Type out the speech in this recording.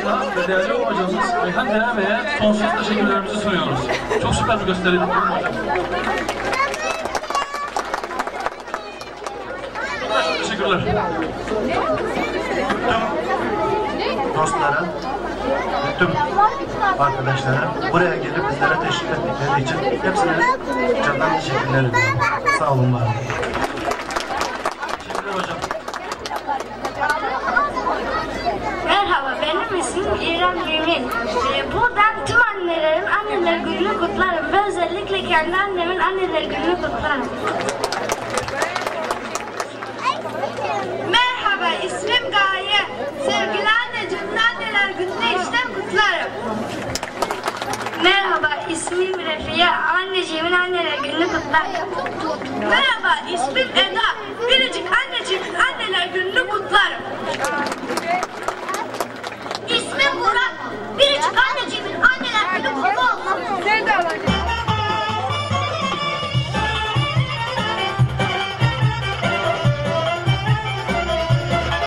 Başkanımıza ve değerli hocamız Reyhan Deren Bey'e sonsuz teşekkürlerimizi sunuyoruz. Çok süper bir gösteriydi hocam. Teşekkürler. Tüm dostlara, tüm arkadaşlara buraya gelip bizlere teşvik ettikleri için hepsine candan teşekkürler ediyorum. Sağ olun var. Teşekkürler hocam. Merhaba, benim ismim İrem Yemin. Buradan tüm annelerin anneler gününü kutlarım ve özellikle kendi annemin anneler gününü kutlarım. Merhaba, ismim Gaye. Sevgili anneciğim, anneler gününü işte kutlarım. Merhaba, ismim Refiye. Anneciğimin anneler gününü kutlarım. Merhaba, ismim Eda. Biricik anneciğimin anneler gününü kutlarım.